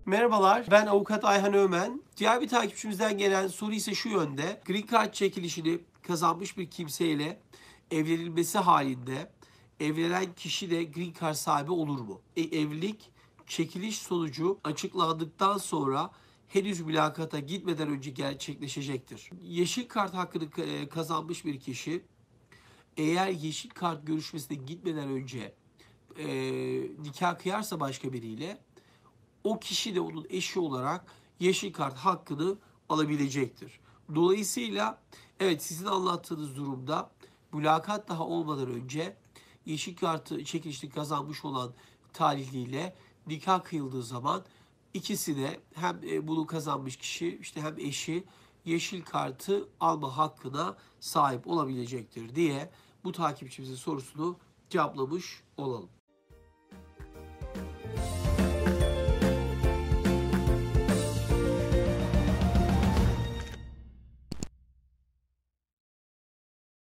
Merhabalar, ben avukat Ayhan Ömen. Diğer bir takipçimizden gelen soru ise şu yönde. Green Card çekilişini kazanmış bir kimseyle evlenilmesi halinde evlenen kişi de Green Card sahibi olur mu? Evlilik çekiliş sonucu açıklandıktan sonra henüz mülakata gitmeden önce gerçekleşecektir. Yeşil kart hakkını kazanmış bir kişi eğer yeşil kart görüşmesine gitmeden önce nikah kıyarsa başka biriyle, o kişi de onun eşi olarak yeşil kart hakkını alabilecektir. Dolayısıyla evet, sizin anlattığınız durumda mülakat daha olmadan önce yeşil kartı çekilişini kazanmış olan talihliyle nikah kıyıldığı zaman ikisi de hem bunu kazanmış kişi işte hem eşi yeşil kartı alma hakkına sahip olabilecektir diye bu takipçimizin sorusunu cevaplamış olalım.